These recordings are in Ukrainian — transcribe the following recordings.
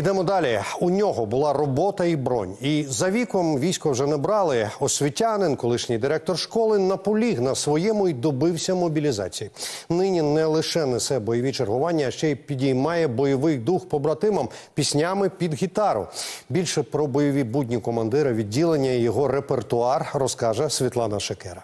Йдемо далі. У нього була робота і бронь. І за віком військо вже не брали. Освітянин, колишній директор школи, наполіг на своєму і добився мобілізації. Нині не лише несе бойові чергування, а ще й підіймає бойовий дух побратимам піснями під гітару. Більше про бойові будні командира відділення і його репертуар розкаже Світлана Шекера.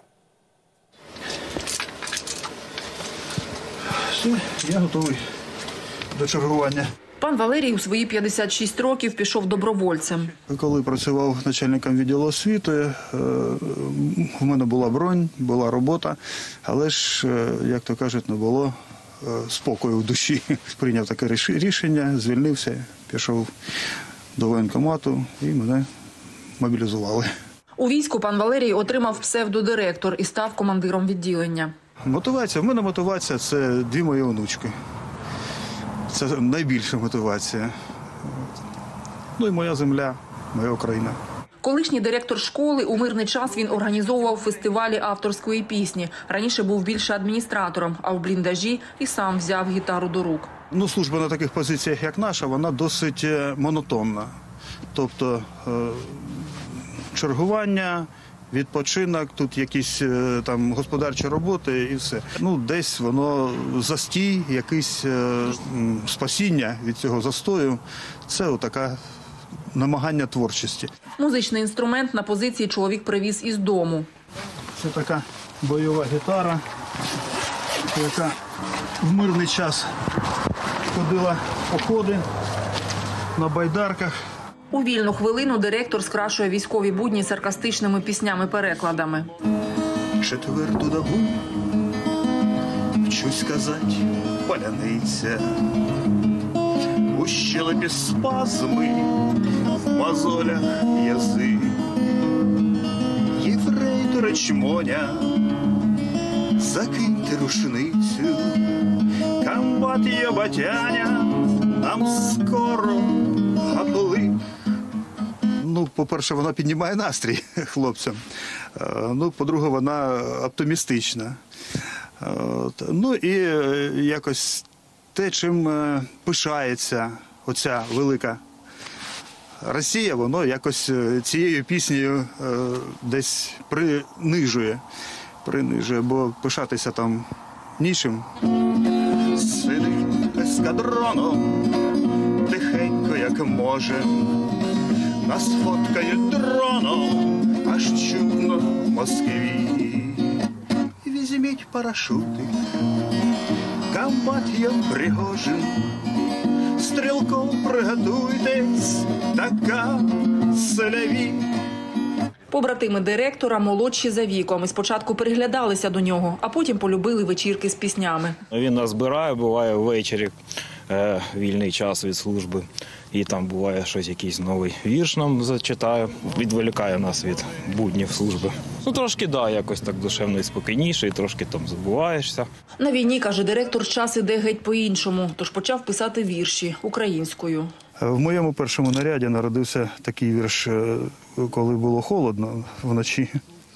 Все, я готовий до чергування. Пан Валерій у свої 56 років пішов добровольцем. Коли працював начальником відділу освіти, в мене була бронь, була робота, але ж, як то кажуть, не було спокою в душі. Прийняв таке рішення, звільнився, пішов до воєнкомату і мене мобілізували. У війську пан Валерій отримав псевдодиректор і став командиром відділення. Мотивація? В мене мотивація – це дві мої онучки. Це найбільша мотивація. Ну і моя земля, моя Україна. Колишній директор школи, у мирний час він організовував фестивалі авторської пісні. Раніше був більше адміністратором, а в бліндажі і сам взяв гітару до рук. Ну, служба на таких позиціях, як наша, вона досить монотонна. Тобто чергування, відпочинок, тут якісь там господарчі роботи і все. Ну, десь воно застій, якесь спасіння від цього застою. Це отака намагання творчості. Музичний інструмент на позиції чоловік привіз із дому. Це така бойова гітара, яка в мирний час ходила походи на байдарках. У вільну хвилину директор скрашує військові будні саркастичними піснями-перекладами. Четверту добу вчусь казать поляниця, у щелепі спазми, в мозолях язик. Єфрейтора чмоня, закиньте рушницю, комбат єбатяня, нам скоро гаплик. Ну, по-перше, вона піднімає настрій хлопцям. Ну, по-друге, вона оптимістична. Ну, і якось те, чим пишається оця велика Росія, воно якось цією піснею десь принижує, бо пишатися там нічим. Сидить ескадроном, тихенько, як може, нас фоткають дроном, аж чудно в Москві. Візьміть парашути, комбат є Пригожин, стрілком приготуйтесь, така селяві. Побратими директора молодші за віком і спочатку приглядалися до нього, а потім полюбили вечірки з піснями. Він нас збирає, буває ввечері, вільний час від служби. І там буває щось, якийсь новий вірш нам зачитає, відволікає нас від буднів служби. Ну трошки, якось так душевно і спокійніше, і трошки там забуваєшся. На війні, каже директор, час іде геть по-іншому, тож почав писати вірші українською. В моєму першому наряді народився такий вірш, коли було холодно вночі.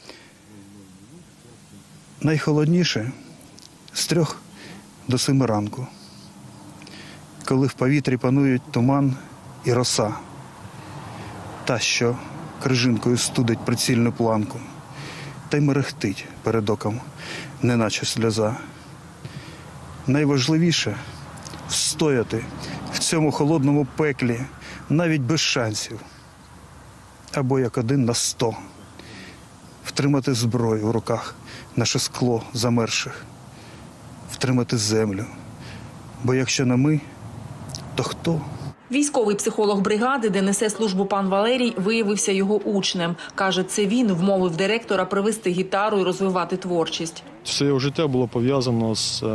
Найхолодніше з 3 до 7 ранку, коли в повітрі панують туман і роса, та, що крижинкою студить прицільну планку, та й мерехтить перед оком, неначе сльоза. Найважливіше – встояти в цьому холодному пеклі, навіть без шансів, або як 1 на 100, втримати зброю в руках, наше скло замерших, втримати землю, бо якщо не ми, то хто? Військовий психолог бригади, де несе службу пан Валерій, виявився його учнем. Каже, це він вмовив директора привезти гітару і розвивати творчість. Все його життя було пов'язано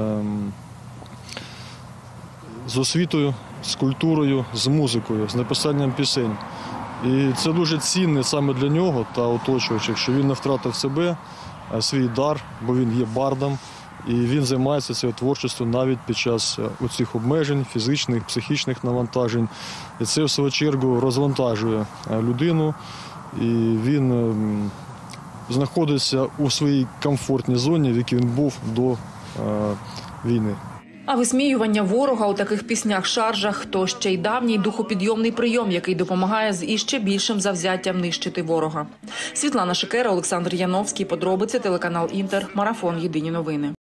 з освітою, з культурою, з музикою, з написанням пісень. І це дуже цінне саме для нього та оточуючих, що він не втратив себе, свій дар, бо він є бардом. І він займається цією творчістю навіть під час оцих обмежень, фізичних, психічних навантажень. І це, в свою чергу, розвантажує людину. І він знаходиться у своїй комфортній зоні, в якій він був до війни. А висміювання ворога у таких піснях-шаржах – то ще й давній духопідйомний прийом, який допомагає з іще більшим завзяттям нищити ворога. Світлана Шикера, Олександр Яновський. Подробиці, телеканал «Інтер», Марафон. Єдині новини.